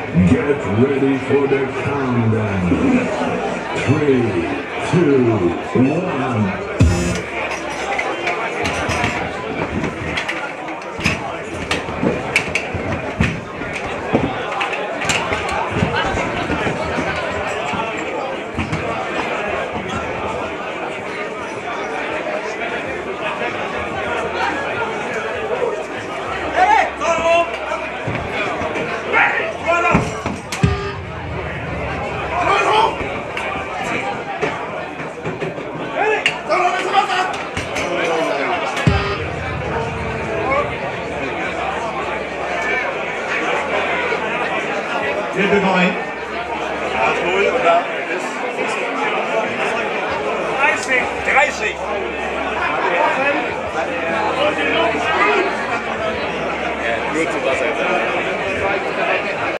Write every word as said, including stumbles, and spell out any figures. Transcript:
Get ready for the countdown. Three, two, one. Hilfe neun. null oder dreißig. dreißig. Nur zu Wasser.